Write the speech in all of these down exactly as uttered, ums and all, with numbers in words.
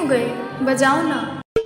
क्यों गए? बजाओ ना।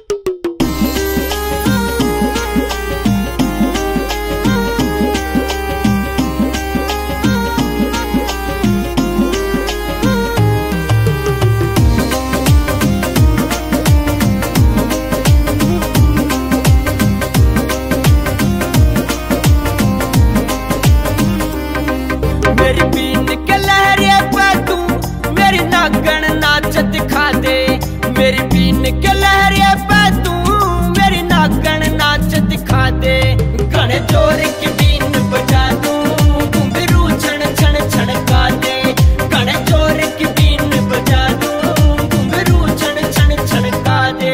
मेरी बीन के लहरे पे तू मेरी नागन नाच दिखा दे। मेरी बीन के लहरे पे तू मेरी नागन नाच दिखा दे। घने जोर की बीन बजा दूं घुंघरू छन छन छनका दे। घने जोर की बीन बजा दूं घुंघरू छन छन छनका दे।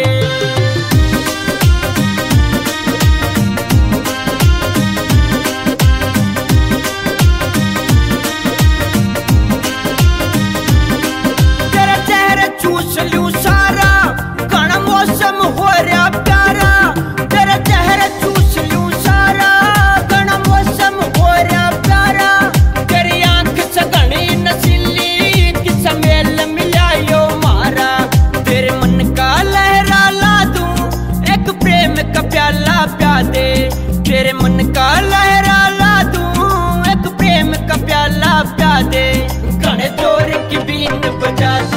चूस लूं सारा घना मौसम हो रहा प्यारा। तेरा चेहरा चूस लूं सारा घना मौसम हो रहा प्यारा। तेरी आंख से घनी नशीली किस मेल मिलायो मारा। तेरे मन का लहरा ला दूं एक प्रेम का प्याला प्या दे। तेरे मन का लहरा ला दूं एक प्रेम का प्याला प्या दे। घने जोर की बीन बजा दूं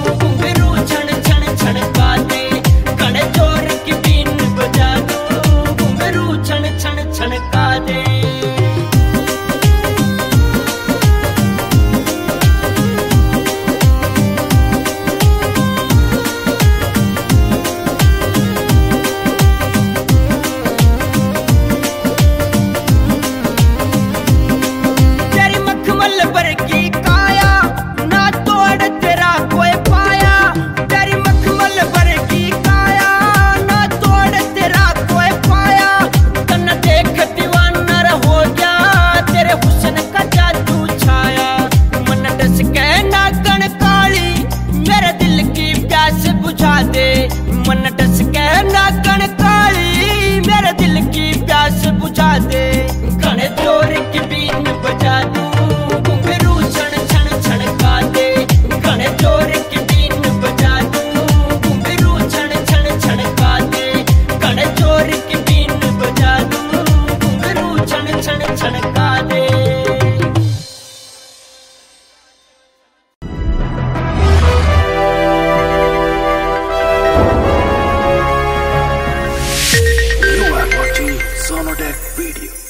छनका दे। तेरी मखमल वर्गी काया ना तोड़ तेरा कोई पाया। तेरी मखमल वर्गी काया ना तोड़ तेरा कोई पाया। तन देख दीवाना हो गया तेरे हुस्न का जादू छाया। मन डस के नागन काली मेरे दिल की प्यास बुझा दे। मन डस के नागन काली मेरे दिल की प्यास बुझा दे। घने जोर की बीन बजा दूं घुंघरू छन छन छनका दे। घने जोर की बीन बजा दूं घुंघरू छन छन छनका दे। घने जोर की बीन बजा दूं घुंघरू छन छन छनका दे। You are watching Sonodec video.